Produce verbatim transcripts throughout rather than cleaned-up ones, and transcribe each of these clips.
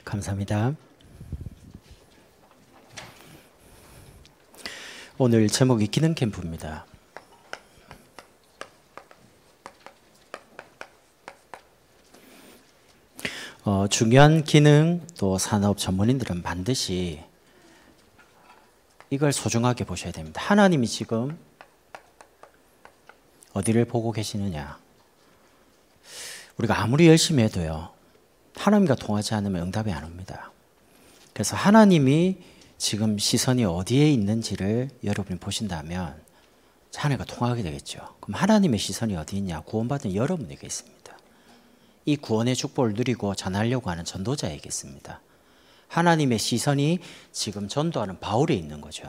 감사합니다. 오늘 제목이 기능 캠프입니다. 어, 중요한 기능 또 산업 전문인들은 반드시 이걸 소중하게 보셔야 됩니다. 하나님이 지금 어디를 보고 계시느냐? 우리가 아무리 열심히 해도요, 하나님과 통하지 않으면 응답이 안 옵니다. 그래서 하나님이 지금 시선이 어디에 있는지를 여러분이 보신다면 하나님과 통하게 되겠죠. 그럼 하나님의 시선이 어디 있냐? 구원받은 여러분에게 있습니다. 이 구원의 축복을 누리고 전하려고 하는 전도자에게 있습니다. 하나님의 시선이 지금 전도하는 바울에 있는 거죠.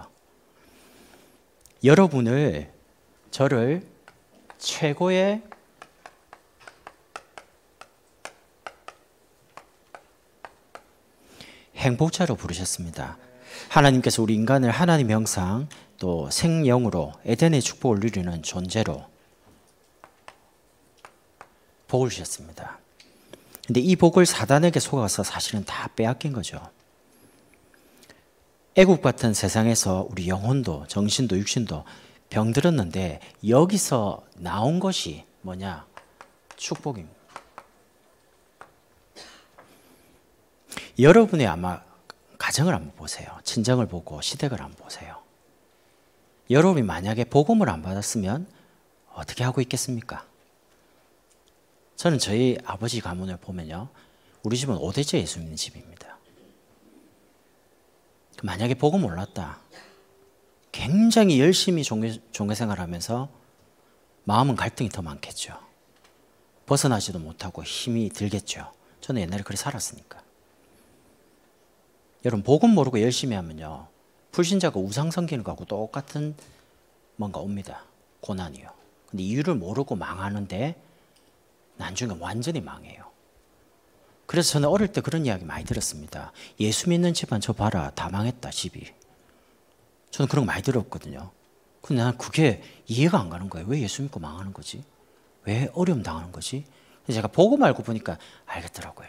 여러분을, 저를 최고의 행복자로 부르셨습니다. 하나님께서 우리 인간을 하나님의 형상 또 생명으로 에덴의 축복을 누리는 존재로 복을 주셨습니다. 근데 이 복을 사단에게 속아서 사실은 다 빼앗긴 거죠. 애국 같은 세상에서 우리 영혼도 정신도 육신도 병들었는데 여기서 나온 것이 뭐냐? 축복입니다. 여러분의 아마 가정을 한번 보세요. 친정을 보고 시댁을 한번 보세요. 여러분이 만약에 복음을 안 받았으면 어떻게 하고 있겠습니까? 저는 저희 아버지 가문을 보면요, 우리 집은 오 대째 예수 믿는 집입니다. 만약에 복음 몰랐다, 굉장히 열심히 종교, 종교생활하면서 마음은 갈등이 더 많겠죠. 벗어나지도 못하고 힘이 들겠죠. 저는 옛날에 그렇게 살았으니까. 여러분, 복음 모르고 열심히 하면요, 불신자가 우상 섬기는 거하고 똑같은 뭔가 옵니다. 고난이요. 근데 이유를 모르고 망하는데 나중에 완전히 망해요. 그래서 저는 어릴 때 그런 이야기 많이 들었습니다. 예수 믿는 집안 저 봐라, 다 망했다 집이. 저는 그런 거 많이 들었거든요. 근데 난 그게 이해가 안 가는 거예요. 왜 예수 믿고 망하는 거지? 왜 어려움 당하는 거지? 그래서 제가 복음 알고 보니까 알겠더라고요.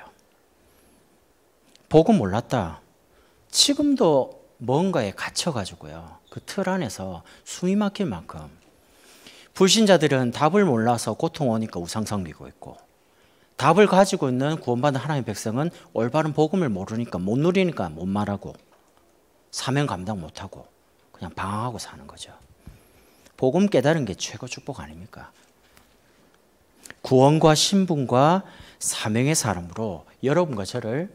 복음 몰랐다, 지금도 뭔가에 갇혀가지고요, 그 틀 안에서 숨이 막힐 만큼 불신자들은 답을 몰라서 고통 오니까 우상 섬기고 있고, 답을 가지고 있는 구원받은 하나님의 백성은 올바른 복음을 모르니까 못 누리니까 못 말하고 사명 감당 못하고 그냥 방황하고 사는 거죠. 복음 깨달은 게 최고 축복 아닙니까? 구원과 신분과 사명의 사람으로 여러분과 저를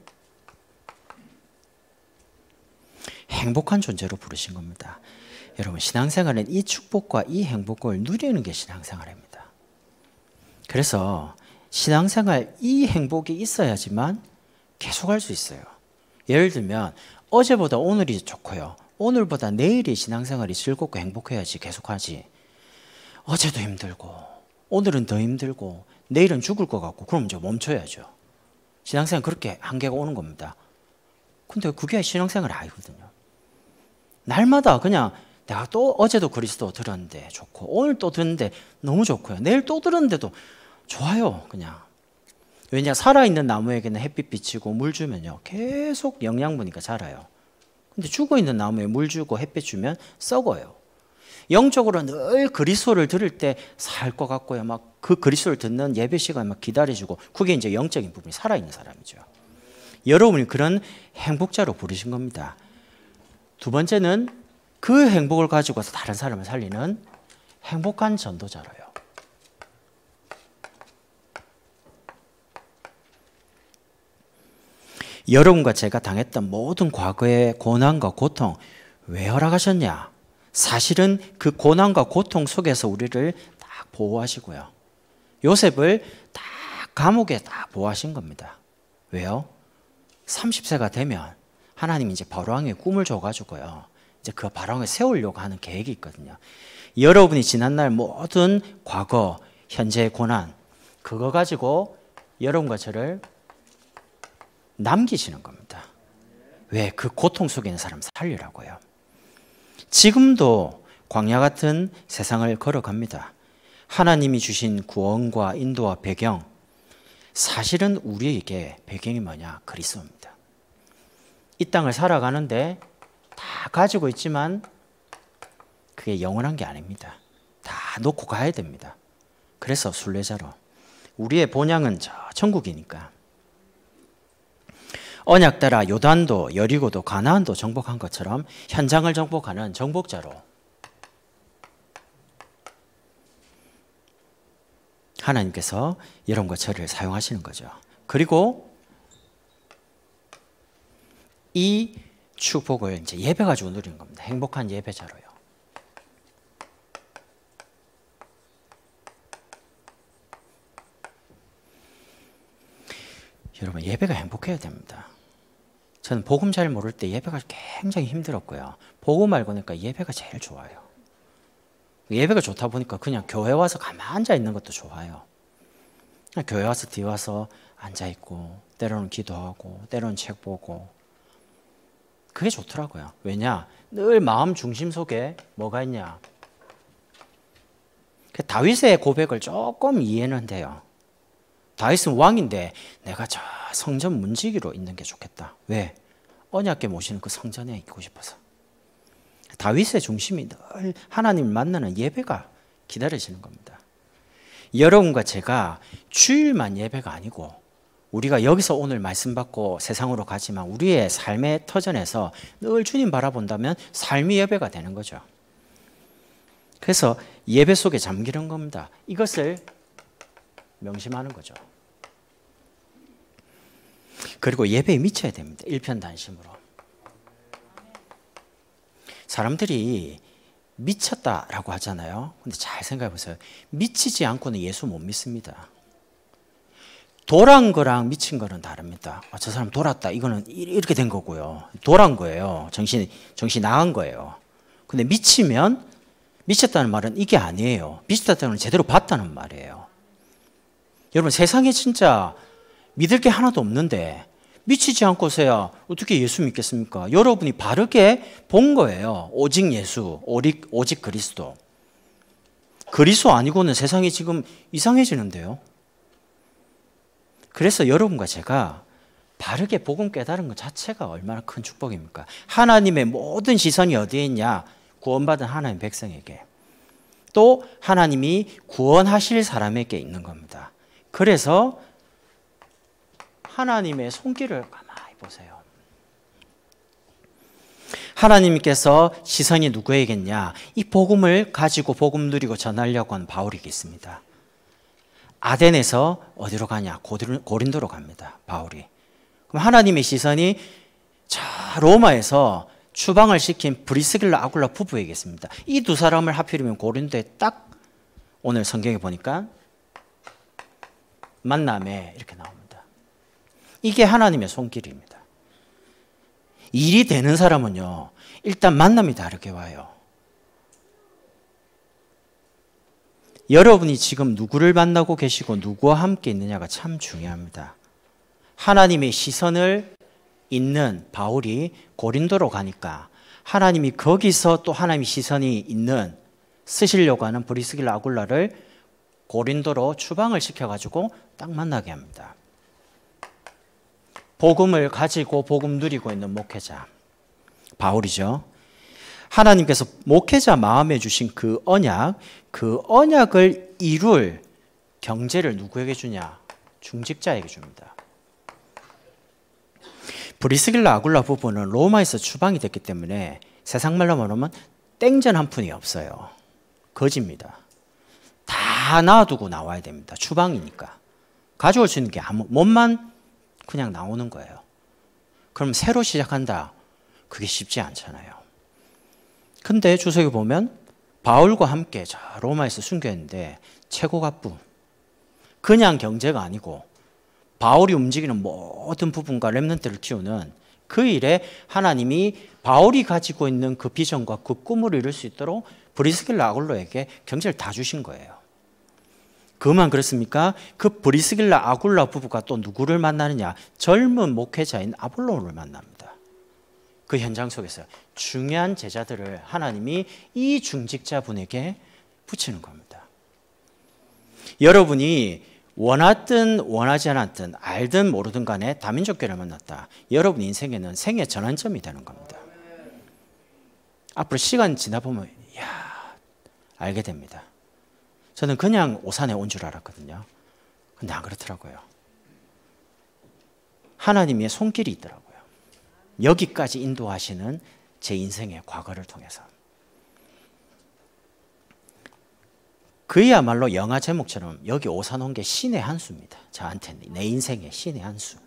행복한 존재로 부르신 겁니다. 여러분, 신앙생활은 이 축복과 이 행복을 누리는 게 신앙생활입니다. 그래서 신앙생활 이 행복이 있어야지만 계속할 수 있어요. 예를 들면 어제보다 오늘이 좋고요, 오늘보다 내일이 신앙생활이 즐겁고 행복해야지 계속하지, 어제도 힘들고 오늘은 더 힘들고 내일은 죽을 것 같고 그럼 이제 멈춰야죠. 신앙생활 그렇게 한계가 오는 겁니다. 근데 그게 신앙생활이 아니거든요. 날마다 그냥 내가 또 어제도 그리스도 들었는데 좋고, 오늘 또 듣는데 너무 좋고요, 내일 또 들었는데도 좋아요. 그냥 왜냐, 살아있는 나무에게는 햇빛 비치고 물 주면요 계속 영양분이니까 자라요. 근데 죽어있는 나무에 물 주고 햇빛 주면 썩어요. 영적으로 늘 그리스도를 들을 때 살 것 같고요, 막 그 그리스도를 듣는 예배 시간 막 기다려주고, 그게 이제 영적인 부분이 살아있는 사람이죠. 여러분이 그런 행복자로 부르신 겁니다. 두 번째는 그 행복을 가지고서 다른 사람을 살리는 행복한 전도자로요. 여러분과 제가 당했던 모든 과거의 고난과 고통 왜 허락하셨냐? 사실은 그 고난과 고통 속에서 우리를 딱 보호하시고요, 요셉을 딱 감옥에 딱 보호하신 겁니다. 왜요? 삼십 세가 되면 하나님이 이제 바로왕의 꿈을 줘가지고요, 이제 그 바로왕을 세우려고 하는 계획이 있거든요. 여러분이 지난날 모든 과거, 현재의 고난, 그거 가지고 여러분과 저를 남기시는 겁니다. 왜? 그 고통 속에 있는 사람 살리라고요. 지금도 광야 같은 세상을 걸어갑니다. 하나님이 주신 구원과 인도와 배경, 사실은 우리에게 배경이 뭐냐? 그리스도입니다. 이 땅을 살아가는데 다 가지고 있지만 그게 영원한 게 아닙니다. 다 놓고 가야 됩니다. 그래서 순례자로. 우리의 본향은 저 천국이니까. 언약 따라 요단도 여리고도 가나안도 정복한 것처럼 현장을 정복하는 정복자로 하나님께서 여러분과 저를 사용하시는 거죠. 그리고 이 축복을 이제 예배 가지고 누리는 겁니다. 행복한 예배자로요. 여러분, 예배가 행복해야 됩니다. 저는 복음 잘 모를 때 예배가 굉장히 힘들었고요. 복음 알고 나니까 예배가 제일 좋아요. 예배가 좋다 보니까 그냥 교회 와서 가만 앉아 있는 것도 좋아요. 그냥 교회 와서 뒤에 와서 앉아 있고 때로는 기도하고 때로는 책 보고 그게 좋더라고요. 왜냐? 늘 마음 중심 속에 뭐가 있냐? 다윗의 고백을 조금 이해는 돼요. 다윗은 왕인데 내가 저 성전 문지기로 있는 게 좋겠다. 왜? 언약궤 모시는 그 성전에 있고 싶어서. 다윗의 중심이 늘 하나님을 만나는 예배가 기다려지는 겁니다. 여러분과 제가 주일만 예배가 아니고 우리가 여기서 오늘 말씀 받고 세상으로 가지만 우리의 삶의 터전에서 늘 주님 바라본다면 삶이 예배가 되는 거죠. 그래서 예배 속에 잠기는 겁니다. 이것을 명심하는 거죠. 그리고 예배에 미쳐야 됩니다. 일편단심으로. 사람들이 미쳤다라고 하잖아요. 근데 잘 생각해 보세요. 미치지 않고는 예수 못 믿습니다. 돌한 거랑 미친 거는 다릅니다. 아, 저 사람 돌았다. 이거는 이렇게 된 거고요. 돌한 거예요. 정신, 정신 나간 거예요. 근데 미치면 미쳤다는 말은 이게 아니에요. 미쳤다는 건 제대로 봤다는 말이에요. 여러분, 세상에 진짜 믿을 게 하나도 없는데 미치지 않고서야 어떻게 예수 믿겠습니까? 여러분이 바르게 본 거예요. 오직 예수, 오직, 오직 그리스도. 그리스도 아니고는 세상이 지금 이상해지는데요. 그래서 여러분과 제가 바르게 복음 깨달은 것 자체가 얼마나 큰 축복입니까? 하나님의 모든 시선이 어디에 있냐? 구원받은 하나님 백성에게. 또 하나님이 구원하실 사람에게 있는 겁니다. 그래서 하나님의 손길을 가만히 보세요. 하나님께서 시선이 누구에게냐? 이 복음을 가지고 복음 누리고 전하려고 하는 바울이겠습니다. 아덴에서 어디로 가냐? 고린도로 갑니다. 바울이. 그럼 하나님의 시선이 저 로마에서 추방을 시킨 브리스길라 아굴라 부부에게있습니다. 이 두 사람을 하필이면 고린도에 딱 오늘 성경에 보니까 만남에 이렇게 나옵니다. 이게 하나님의 손길입니다. 일이 되는 사람은요, 일단 만남이 다르게 와요. 여러분이 지금 누구를 만나고 계시고 누구와 함께 있느냐가 참 중요합니다. 하나님의 시선을 있는 바울이 고린도로 가니까 하나님이 거기서 또 하나님의 시선이 있는 쓰시려고 하는 브리스길라 아굴라를 고린도로 추방을 시켜가지고 딱 만나게 합니다. 복음을 가지고 복음 누리고 있는 목회자 바울이죠. 하나님께서 목회자 마음에 주신 그 언약, 그 언약을 이룰 경제를 누구에게 주냐? 중직자에게 줍니다. 브리스길라 아굴라 부부는 로마에서 추방이 됐기 때문에 세상 말로 말하면 땡전 한 푼이 없어요. 거지입니다. 다 놔두고 나와야 됩니다. 추방이니까. 가져올 수 있는 게 아무, 몸만 그냥 나오는 거예요. 그럼 새로 시작한다. 그게 쉽지 않잖아요. 근데 주석에 보면 바울과 함께 저 로마에서 순교했는데 최고갑부. 그냥 경제가 아니고 바울이 움직이는 모든 부분과 렘넌트를 키우는 그 일에 하나님이 바울이 가지고 있는 그 비전과 그 꿈을 이룰 수 있도록 브리스길라 아굴라에게 경제를 다 주신 거예요. 그만 그렇습니까? 그 브리스길라 아굴라 부부가 또 누구를 만나느냐? 젊은 목회자인 아볼로를 만납니다. 그 현장 속에서 중요한 제자들을 하나님이 이 중직자분에게 붙이는 겁니다. 여러분이 원하든 원하지 않았든 알든 모르든 간에 다민족교를 만났다. 여러분 인생에는 생애 전환점이 되는 겁니다. 앞으로 시간 지나 보면 야 알게 됩니다. 저는 그냥 오산에 온 줄 알았거든요. 근데 안 그렇더라고요. 하나님의 손길이 있더라고요. 여기까지 인도하시는 제 인생의 과거를 통해서. 그야말로 영화 제목처럼 여기 오산 온 게 신의 한 수입니다. 저한테는 내 인생의 신의 한 수.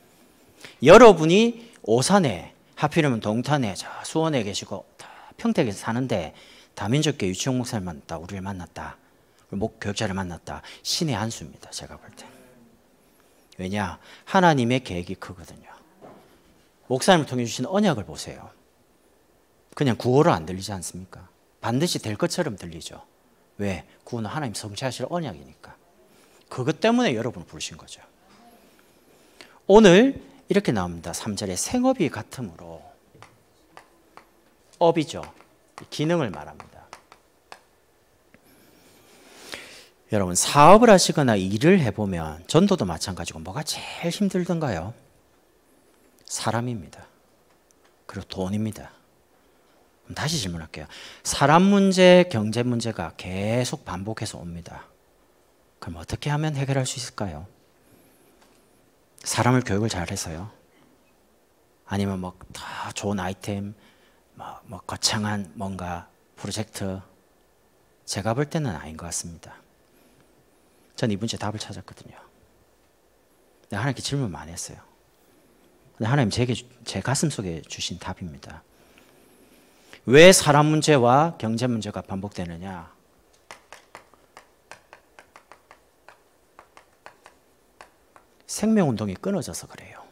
여러분이 오산에 하필이면 동탄에 저 수원에 계시고 평택에 사는데 다민족교 유치용 목사를 만났다. 우리를 만났다. 목교육자를 만났다. 신의 한 수입니다. 제가 볼 때. 왜냐? 하나님의 계획이 크거든요. 목사님을 통해 주신 언약을 보세요. 그냥 구호로 안 들리지 않습니까? 반드시 될 것처럼 들리죠. 왜? 구원은 하나님 성취하실 언약이니까. 그것 때문에 여러분을 부르신 거죠. 오늘 이렇게 나옵니다. 삼 절에 생업이 같으므로. 업이죠. 기능을 말합니다. 여러분 사업을 하시거나 일을 해보면 전도도 마찬가지고 뭐가 제일 힘들던가요? 사람입니다. 그리고 돈입니다. 다시 질문할게요. 사람 문제, 경제 문제가 계속 반복해서 옵니다. 그럼 어떻게 하면 해결할 수 있을까요? 사람을 교육을 잘해서요? 아니면 뭐 다 좋은 아이템, 뭐, 뭐 거창한 뭔가 프로젝트? 제가 볼 때는 아닌 것 같습니다. 전 이 문제 답을 찾았거든요. 근데 하나님께 질문 많이 했어요. 근데 하나님 제게, 제 가슴 속에 주신 답입니다. 왜 사람 문제와 경제 문제가 반복되느냐? 생명운동이 끊어져서 그래요.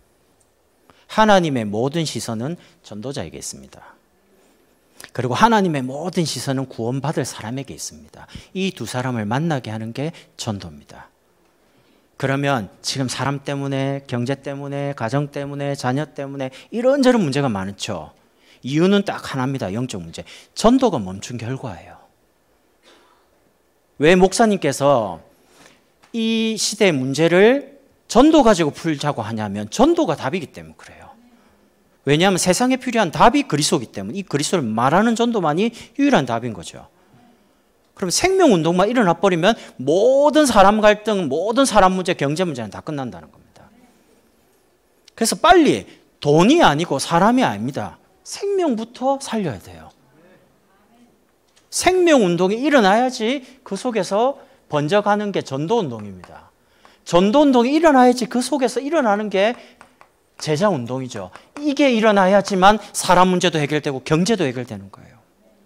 하나님의 모든 시선은 전도자에게 있습니다. 그리고 하나님의 모든 시선은 구원받을 사람에게 있습니다. 이 두 사람을 만나게 하는 게 전도입니다. 그러면 지금 사람 때문에, 경제 때문에, 가정 때문에, 자녀 때문에 이런저런 문제가 많죠. 이유는 딱 하나입니다. 영적 문제. 전도가 멈춘 결과예요. 왜 목사님께서 이 시대의 문제를 전도 가지고 풀자고 하냐면 전도가 답이기 때문에 그래요. 왜냐하면 세상에 필요한 답이 그리스도이기 때문에 이 그리스도를 말하는 전도만이 유일한 답인 거죠. 그럼 생명운동만 일어나 버리면 모든 사람 갈등, 모든 사람 문제, 경제 문제는 다 끝난다는 겁니다. 그래서 빨리 돈이 아니고 사람이 아닙니다. 생명부터 살려야 돼요. 생명운동이 일어나야지 그 속에서 번져가는 게 전도운동입니다. 전도운동이 일어나야지 그 속에서 일어나는 게 제자운동이죠. 이게 일어나야지만 사람 문제도 해결되고 경제도 해결되는 거예요.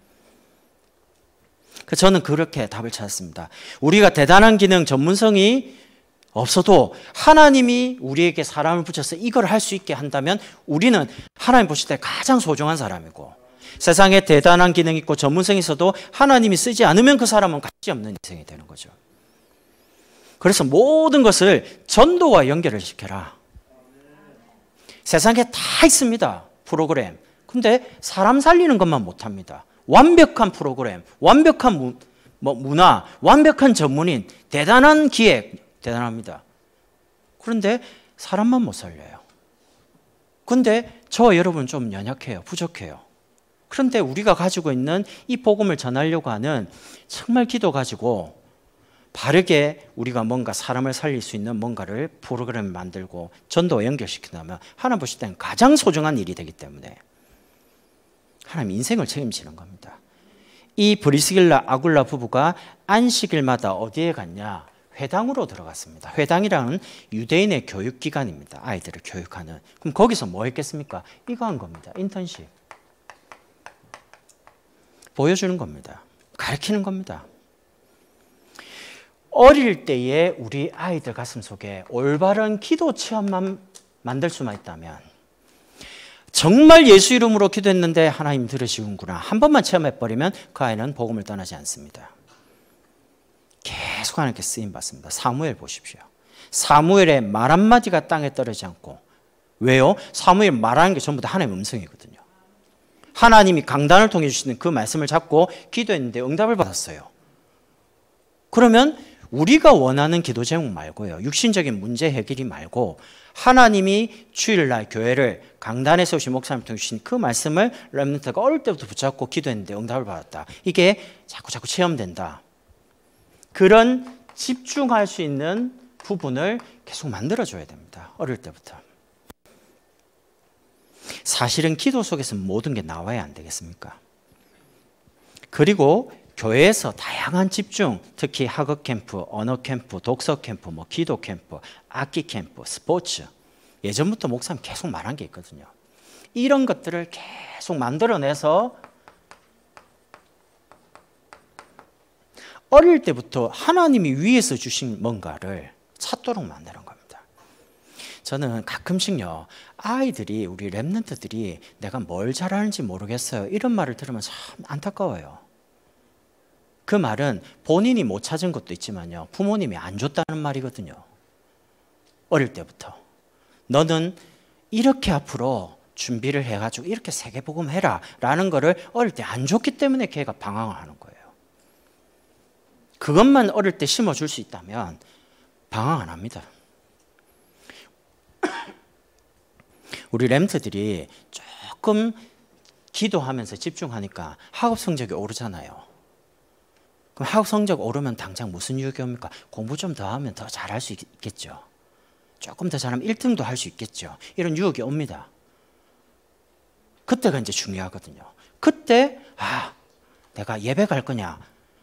저는 그렇게 답을 찾았습니다. 우리가 대단한 기능, 전문성이 없어도 하나님이 우리에게 사람을 붙여서 이걸 할 수 있게 한다면 우리는 하나님 보실 때 가장 소중한 사람이고 세상에 대단한 기능이 있고 전문성이 있어도 하나님이 쓰지 않으면 그 사람은 가치 없는 인생이 되는 거죠. 그래서 모든 것을 전도와 연결을 시켜라. 세상에 다 있습니다. 프로그램. 근데 사람 살리는 것만 못합니다. 완벽한 프로그램, 완벽한 무, 뭐 문화, 완벽한 전문인, 대단한 기획, 대단합니다. 그런데 사람만 못 살려요. 근데 저 여러분 좀 연약해요. 부족해요. 그런데 우리가 가지고 있는 이 복음을 전하려고 하는 정말 기도 가지고 바르게 우리가 뭔가 사람을 살릴 수 있는 뭔가를 프로그램을 만들고 전도와 연결시킨다면 하나님 보실 때는 가장 소중한 일이 되기 때문에 하나님 인생을 책임지는 겁니다. 이 브리스길라 아굴라 부부가 안식일마다 어디에 갔냐? 회당으로 들어갔습니다. 회당이라는 유대인의 교육기관입니다. 아이들을 교육하는. 그럼 거기서 뭐 했겠습니까? 이거 한 겁니다. 인턴십. 보여주는 겁니다. 가르치는 겁니다. 어릴 때에 우리 아이들 가슴 속에 올바른 기도 체험만 만들 수만 있다면 정말 예수 이름으로 기도했는데 하나님 들으시는구나 한 번만 체험해버리면 그 아이는 복음을 떠나지 않습니다. 계속 하나님께 쓰임받습니다. 사무엘 보십시오. 사무엘의 말 한마디가 땅에 떨어지지 않고. 왜요? 사무엘 말하는 게 전부 다 하나님의 음성이거든요. 하나님이 강단을 통해 주시는 그 말씀을 잡고 기도했는데 응답을 받았어요. 그러면 우리가 원하는 기도 제목 말고요. 육신적인 문제 해결이 말고 하나님이 주일날 교회를 강단에서 오신 목사님 통해 주신 그 말씀을 렘넌트가 어릴 때부터 붙잡고 기도했는데 응답을 받았다. 이게 자꾸 자꾸 체험된다. 그런 집중할 수 있는 부분을 계속 만들어줘야 됩니다. 어릴 때부터. 사실은 기도 속에서 모든 게 나와야 안 되겠습니까? 그리고 교회에서 다양한 집중, 특히 학업 캠프, 언어 캠프, 독서 캠프, 뭐 기도 캠프, 악기 캠프, 스포츠. 예전부터 목사님 계속 말한 게 있거든요. 이런 것들을 계속 만들어내서 어릴 때부터 하나님이 위에서 주신 뭔가를 찾도록 만드는 겁니다. 저는 가끔씩요, 아이들이, 우리 랩런트들이 내가 뭘 잘하는지 모르겠어요, 이런 말을 들으면 참 안타까워요. 그 말은 본인이 못 찾은 것도 있지만요, 부모님이 안 줬다는 말이거든요. 어릴 때부터 너는 이렇게 앞으로 준비를 해가지고 이렇게 세계복음 해라 라는 거를 어릴 때 안 줬기 때문에 걔가 방황을 하는 거예요. 그것만 어릴 때 심어줄 수 있다면 방황 안 합니다. 우리 렘트들이 조금 기도하면서 집중하니까 학업 성적이 오르잖아요. 그럼 학업 성적 오르면 당장 무슨 유혹이 옵니까? 공부 좀 더 하면 더 잘할 수 있겠죠. 조금 더 잘하면 일 등도 할 수 있겠죠. 이런 유혹이 옵니다. 그때가 이제 중요하거든요. 그때 아, 내가 예배 갈 거냐,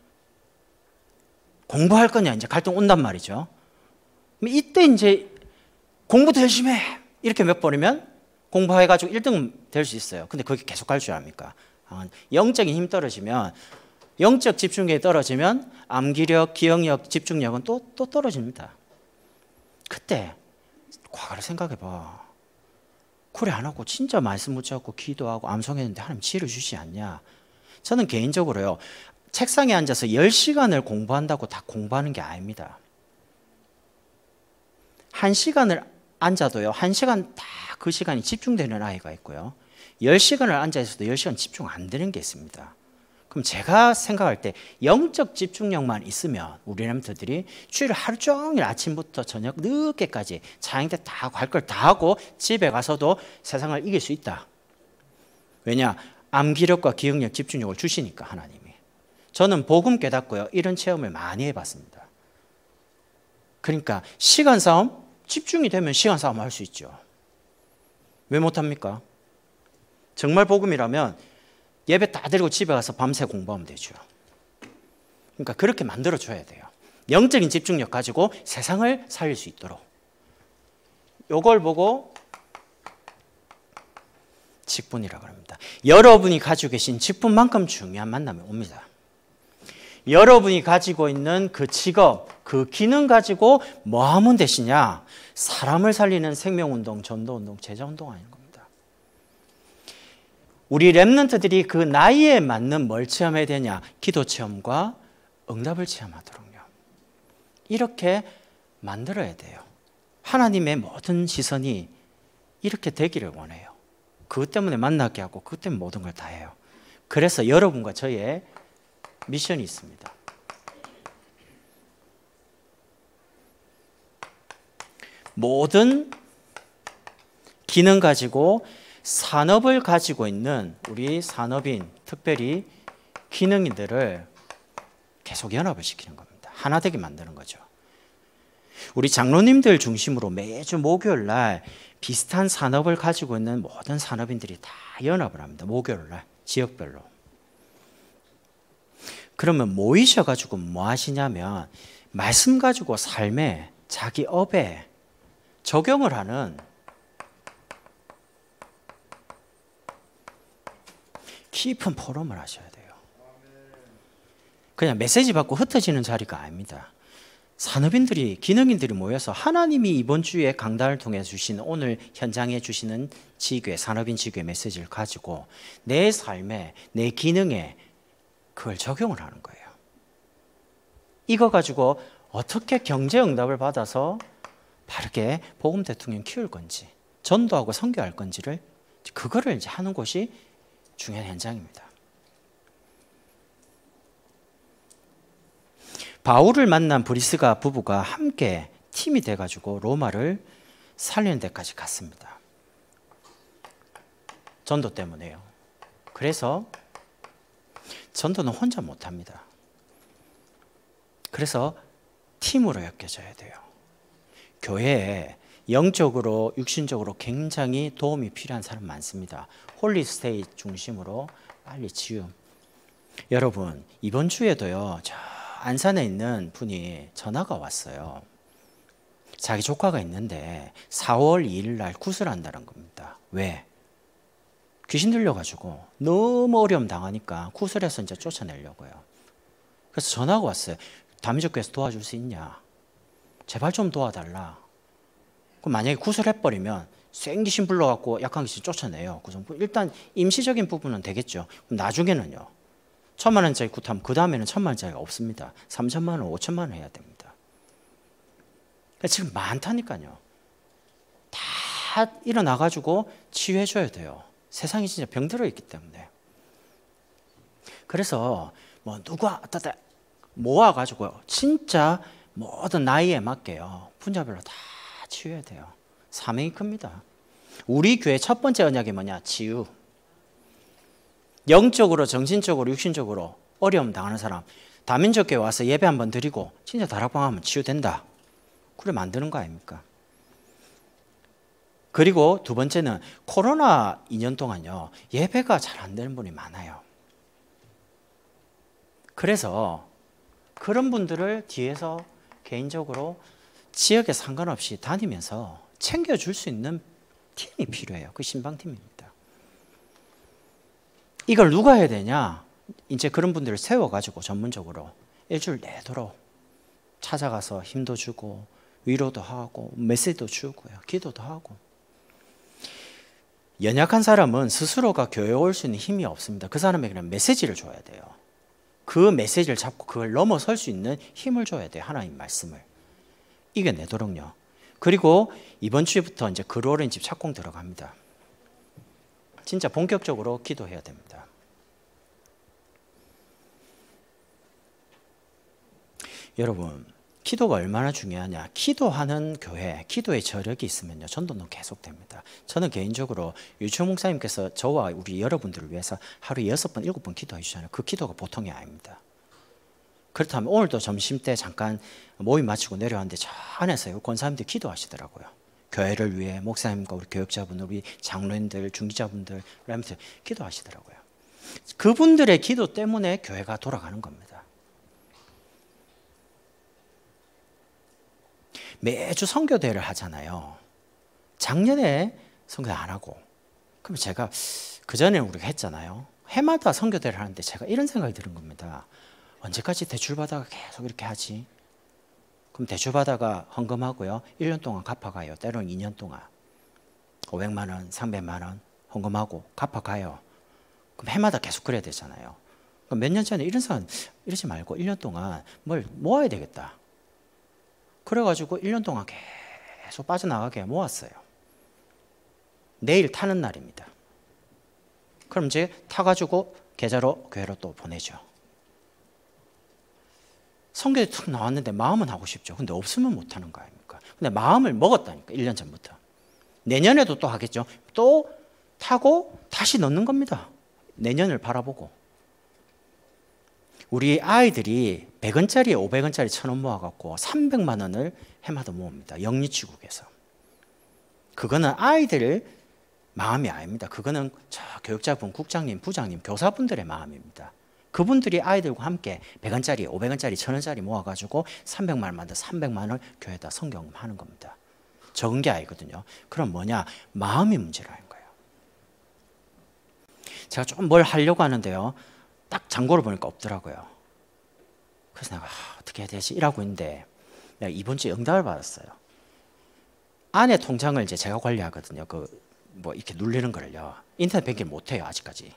공부할 거냐, 이제 갈등 온단 말이죠. 이때 이제 공부도 열심히 해 이렇게 몇 번이면 공부해가지고 일 등 될 수 있어요. 근데 그게 계속 갈 줄 압니까? 영적인 힘 떨어지면, 영적 집중력이 떨어지면 암기력, 기억력, 집중력은 또, 또 떨어집니다. 그때 과거를 생각해봐. 그래 안 하고 진짜 말씀 붙잡고 기도하고 암송했는데 하나님 지혜를 주시지 않냐. 저는 개인적으로요, 책상에 앉아서 열 시간을 공부한다고 다 공부하는 게 아닙니다. 한 시간을 앉아도요, 한 시간 다 그 시간이 집중되는 아이가 있고요, 열 시간을 앉아 있어도 열 시간 집중 안 되는 게 있습니다. 그럼 제가 생각할 때 영적 집중력만 있으면 우리 렘터들이 주일 하루 종일 아침부터 저녁 늦게까지 자영 때 다 할 걸 다 하고 집에 가서도 세상을 이길 수 있다. 왜냐? 암기력과 기억력, 집중력을 주시니까 하나님이. 저는 복음 깨닫고요, 이런 체험을 많이 해봤습니다. 그러니까 시간 싸움, 집중이 되면 시간 싸움 할 수 있죠. 왜 못합니까? 정말 복음이라면 예배 다 드리고 집에 가서 밤새 공부하면 되죠. 그러니까 그렇게 만들어줘야 돼요. 영적인 집중력 가지고 세상을 살릴 수 있도록. 이걸 보고 직분이라고 합니다. 여러분이 가지고 계신 직분만큼 중요한 만남이 옵니다. 여러분이 가지고 있는 그 직업, 그 기능 가지고 뭐 하면 되시냐? 사람을 살리는 생명운동, 전도운동, 제자운동 하는 겁니다. 우리 렘넌트들이 그 나이에 맞는 뭘 체험해야 되냐? 기도 체험과 응답을 체험하도록요. 이렇게 만들어야 돼요. 하나님의 모든 시선이 이렇게 되기를 원해요. 그것 때문에 만나게 하고 그것 때문에 모든 걸 다 해요. 그래서 여러분과 저의 미션이 있습니다. 모든 기능 가지고 산업을 가지고 있는 우리 산업인, 특별히 기능인들을 계속 연합을 시키는 겁니다. 하나 되게 만드는 거죠. 우리 장로님들 중심으로 매주 목요일 날 비슷한 산업을 가지고 있는 모든 산업인들이 다 연합을 합니다. 목요일 날 지역별로. 그러면 모이셔가지고 뭐 하시냐면 말씀 가지고 삶에, 자기 업에 적용을 하는 깊은 포럼을 하셔야 돼요. 그냥 메시지 받고 흩어지는 자리가 아닙니다. 산업인들이, 기능인들이 모여서 하나님이 이번 주에 강단을 통해 주신, 오늘 현장에 주시는 지교회, 산업인 지교회 메시지를 가지고 내 삶에, 내 기능에 그걸 적용을 하는 거예요. 이거 가지고 어떻게 경제 응답을 받아서 바르게 복음 대통령 키울 건지, 전도하고 선교할 건지를, 그거를 이제 하는 곳이 중요한 현장입니다. 바울을 만난 브리스가 부부가 함께 팀이 돼가지고 로마를 살리는 데까지 갔습니다. 전도 때문에요. 그래서 전도는 혼자 못합니다. 그래서 팀으로 엮여져야 돼요. 교회에 영적으로 육신적으로 굉장히 도움이 필요한 사람 많습니다. 홀리스테이 중심으로 빨리 치유. 여러분 이번 주에도요, 저 안산에 있는 분이 전화가 왔어요. 자기 조카가 있는데 사월 이일 날 구슬한다는 겁니다. 왜? 귀신 들려가지고 너무 어려움 당하니까 구슬해서 이제 쫓아내려고요. 그래서 전화가 왔어요. 다민족교회에서 도와줄 수 있냐? 제발 좀 도와달라. 그럼 만약에 구슬해버리면 센 귀신 불러갖고 약한 귀신 쫓아내요. 일단 임시적인 부분은 되겠죠. 그럼 나중에는요, 천만 원짜리 굿하면 그 다음에는 천만 원짜리가 없습니다. 삼천만 원, 오천만 원 해야 됩니다. 지금 많다니까요. 다 일어나가지고 치유해줘야 돼요. 세상이 진짜 병들어 있기 때문에. 그래서 뭐 누구 따다 모아가지고 진짜 모든 나이에 맞게요, 분야별로 다 치유해야 돼요. 사명이 큽니다. 우리 교회 첫 번째 언약이 뭐냐? 치유. 영적으로, 정신적으로, 육신적으로 어려움 당하는 사람, 다민족 교회 와서 예배 한번 드리고 진짜 다락방 하면 치유된다. 그래 만드는 거 아닙니까? 그리고 두 번째는 코로나 이 년 동안요, 예배가 잘 안 되는 분이 많아요. 그래서 그런 분들을 뒤에서 개인적으로 지역에 상관없이 다니면서 챙겨줄 수 있는 팀이 필요해요. 그 신방팀입니다. 이걸 누가 해야 되냐? 이제 그런 분들을 세워가지고 전문적으로 일주일 내도록 찾아가서 힘도 주고 위로도 하고 메시지도 주고요, 기도도 하고. 연약한 사람은 스스로가 교회에 올 수 있는 힘이 없습니다. 그 사람에게는 메시지를 줘야 돼요. 그 메시지를 잡고 그걸 넘어설 수 있는 힘을 줘야 돼요. 하나님 말씀을 이겨내도록요. 그리고 이번 주부터 이제 그로린 집 착공 들어갑니다. 진짜 본격적으로 기도해야 됩니다. 여러분, 기도가 얼마나 중요하냐? 기도하는 교회, 기도의 저력이 있으면요, 전도는 계속됩니다. 저는 개인적으로 유치원 목사님께서 저와 우리 여러분들을 위해서 하루에 여섯 번, 일곱 번 기도해 주잖아요. 그 기도가 보통이 아닙니다. 그렇다면 오늘도 점심 때 잠깐 모임 마치고 내려왔는데 저 안에서요, 권사님들 기도하시더라고요. 교회를 위해 목사님과 우리 교역자분들, 우리 장로님들, 중지자분들, 람들 기도하시더라고요. 그분들의 기도 때문에 교회가 돌아가는 겁니다. 매주 선교대회를 하잖아요. 작년에 선교대 안 하고, 그럼 제가 그전에 우리가 했잖아요. 해마다 선교대회를 하는데 제가 이런 생각이 드는 겁니다. 언제까지 대출받아가 계속 이렇게 하지? 그럼 대출받아가 헌금하고요, 일 년 동안 갚아가요. 때로는 이 년 동안 오백만 원, 삼백만 원 헌금하고 갚아가요. 그럼 해마다 계속 그래야 되잖아요. 그럼 몇 년 전에 이런 생각, 이러지 말고 일 년 동안 뭘 모아야 되겠다. 그래가지고 일 년 동안 계속 빠져나가게 모았어요. 내일 타는 날입니다. 그럼 이제 타가지고 계좌로 교회로 또 보내죠. 선교에 툭 나왔는데 마음은 하고 싶죠. 근데 없으면 못하는 거 아닙니까? 근데 마음을 먹었다니까, 일 년 전부터. 내년에도 또 하겠죠. 또 타고 다시 넣는 겁니다. 내년을 바라보고. 우리 아이들이 백 원짜리, 오백 원짜리 천 원 모아갖고 삼백만 원을 해마다 모읍니다. 영리치국에서. 그거는 아이들 마음이 아닙니다. 그거는 저 교육자분, 국장님, 부장님, 교사분들의 마음입니다. 그분들이 아이들과 함께 백 원짜리, 오백 원짜리, 천 원짜리 모아가지고 삼백만 원 만들 삼백만 원을 교회에다 성경하는 겁니다. 적은 게 아니거든요. 그럼 뭐냐? 마음이 문제라는 거예요. 제가 좀 뭘 하려고 하는데요, 딱 잔고를 보니까 없더라고요. 그래서 내가 아, 어떻게 해야 되지? 이러고 있는데 내가 이번 주에 응답을 받았어요. 아내 통장을 이제 제가 관리하거든요. 그 뭐 이렇게 누르는 거를요. 인터넷 뱅킹 못해요, 아직까지.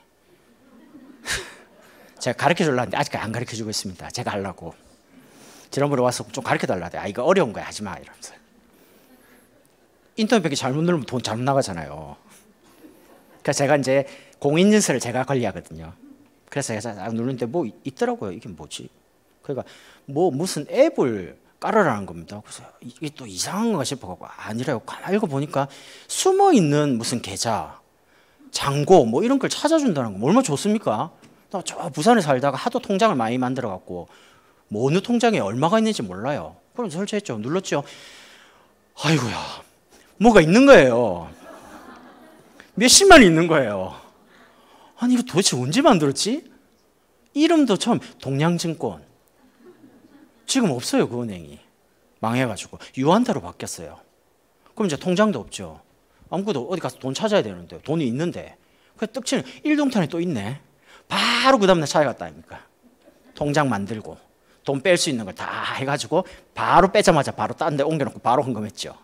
제가 가르쳐 주려고 하는데 아직까지 안 가르쳐 주고 있습니다. 제가 하려고. 지난번에 와서 좀 가르쳐 달라고. 아, 이거 어려운 거야, 하지 마, 이러면서. 인터넷 뱅킹 잘못 누르면 돈 잘못 나가잖아요. 그래서 제가 이제 공인인증서를 제가 관리하거든요. 그래서 제가 누르는데 뭐 있더라고요. 이게 뭐지? 그러니까 뭐 무슨 앱을 깔으라는 겁니다. 그래서 이게 또 이상한가 싶어가지고 아니래요. 가만히 읽어보니까 숨어있는 무슨 계좌, 잔고 뭐 이런 걸 찾아준다는 거 얼마나 좋습니까? 나 저 부산에 살다가 하도 통장을 많이 만들어갖고 뭐 어느 통장에 얼마가 있는지 몰라요. 그럼 설치했죠. 눌렀죠. 아이고야, 뭐가 있는 거예요. 몇십만이 있는 거예요. 아니 이거 도대체 언제 만들었지? 이름도 처음 동양증권. 지금 없어요. 그 은행이 망해가지고 유한타로 바뀌었어요. 그럼 이제 통장도 없죠. 아무것도 어디 가서 돈 찾아야 되는데 돈이 있는데 그 떡치는 일동탄에 또 있네. 바로 그 다음날 찾아갔다 아닙니까? 통장 만들고 돈 뺄 수 있는 걸 다 해가지고 바로 빼자마자 바로 딴 데 옮겨놓고 바로 헌금했죠.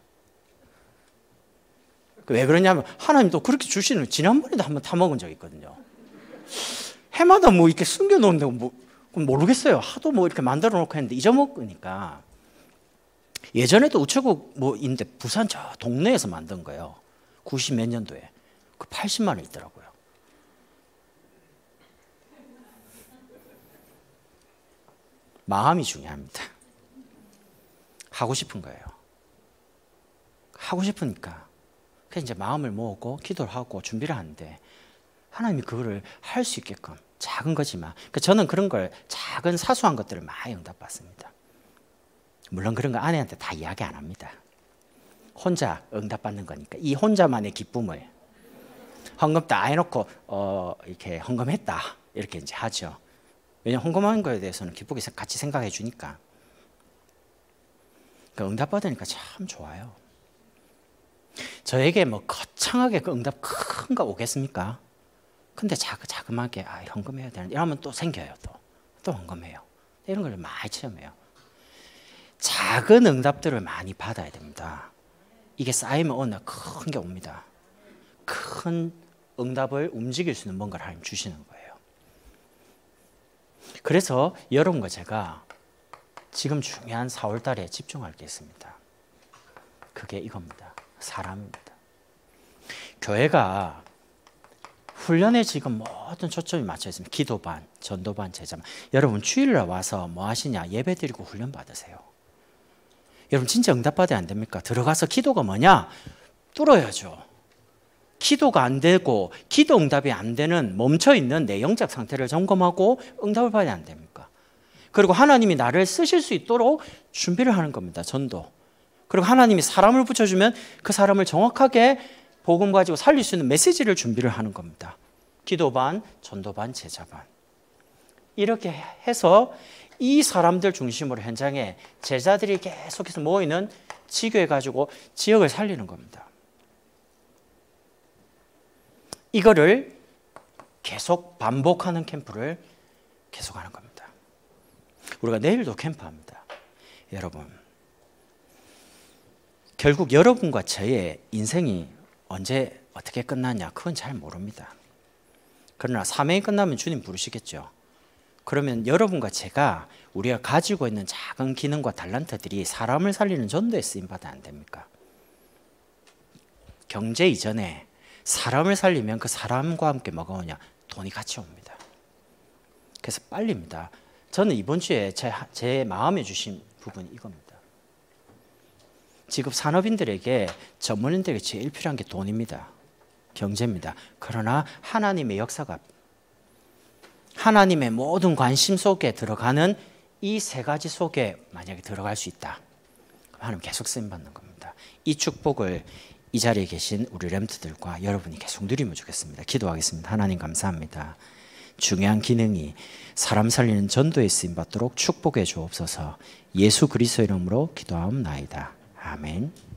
왜 그러냐면 하나님도 그렇게 주시는 지난번에도 한번 타먹은 적이 있거든요. 해마다 뭐 이렇게 숨겨놓는다고 뭐 모르겠어요. 하도 뭐 이렇게 만들어 놓고 했는데 잊어먹으니까. 예전에도 우체국 뭐인데 부산 저 동네에서 만든 거예요. 구십 몇 년도에 그 팔십만 원 있더라고요. 마음이 중요합니다. 하고 싶은 거예요. 하고 싶으니까 그래서 이제 마음을 모으고 기도를 하고 준비를 하는데 하나님이 그거를 할 수 있게끔 작은 거지만 그러니까 저는 그런 걸 작은 사소한 것들을 많이 응답받습니다. 물론 그런 거 아내한테 다 이야기 안 합니다. 혼자 응답받는 거니까 이 혼자만의 기쁨을 헌금 다 해놓고 어, 이렇게 헌금했다 이렇게 이제 하죠. 왜냐하면 헌금한 거에 대해서는 기쁘게 같이 생각해 주니까. 그러니까 응답받으니까 참 좋아요. 저에게 뭐 거창하게 그 응답 큰 거 오겠습니까? 근데 자그 자그마하게 아 헌금해야 되는데 이러면 또 생겨요. 또 또 헌금해요. 이런 걸 많이 체험해요. 작은 응답들을 많이 받아야 됩니다. 이게 쌓이면 어느 날 큰 게 옵니다. 큰 응답을 움직일 수 있는 뭔가를 하나님 주시는 거예요. 그래서 여러분과 제가 지금 중요한 사월 달에 집중할 게 있습니다. 그게 이겁니다. 사람입니다. 교회가 훈련에 지금 모든 초점이 맞춰 있습니다. 기도반, 전도반, 제자반. 여러분 주일날 와서 뭐 하시냐? 예배 드리고 훈련 받으세요. 여러분 진짜 응답받아야 안 됩니까? 들어가서 기도가 뭐냐? 뚫어야죠. 기도가 안 되고 기도 응답이 안 되는 멈춰있는 내 영적 상태를 점검하고 응답을 받아야 안 됩니까? 그리고 하나님이 나를 쓰실 수 있도록 준비를 하는 겁니다. 전도. 그리고 하나님이 사람을 붙여주면 그 사람을 정확하게 복음 가지고 살릴 수 있는 메시지를 준비를 하는 겁니다. 기도반, 전도반, 제자반. 이렇게 해서 이 사람들 중심으로 현장에 제자들이 계속해서 모이는 지교해 가지고 지역을 살리는 겁니다. 이거를 계속 반복하는 캠프를 계속하는 겁니다. 우리가 내일도 캠프합니다. 여러분, 결국 여러분과 저의 인생이 언제 어떻게 끝나냐 그건 잘 모릅니다. 그러나 사명이 끝나면 주님 부르시겠죠. 그러면 여러분과 제가 우리가 가지고 있는 작은 기능과 달란트들이 사람을 살리는 전도에 쓰임받아야 안 됩니까? 경제 이전에 사람을 살리면 그 사람과 함께 뭐가 오냐? 돈이 같이 옵니다. 그래서 빨리입니다. 저는 이번 주에 제, 제 마음에 주신 부분이 이겁니다. 지금 산업인들에게 전문인들에게 제일 필요한 게 돈입니다. 경제입니다. 그러나 하나님의 역사가 하나님의 모든 관심 속에 들어가는 이 세 가지 속에 만약에 들어갈 수 있다. 하나님 계속 쓰임받는 겁니다. 이 축복을 이 자리에 계신 우리 렘트들과 여러분이 계속 누리면 좋겠습니다. 기도하겠습니다. 하나님 감사합니다. 중요한 기능이 사람 살리는 전도에 쓰임받도록 축복해 주옵소서. 예수 그리스도 이름으로 기도하옵나이다. 아멘.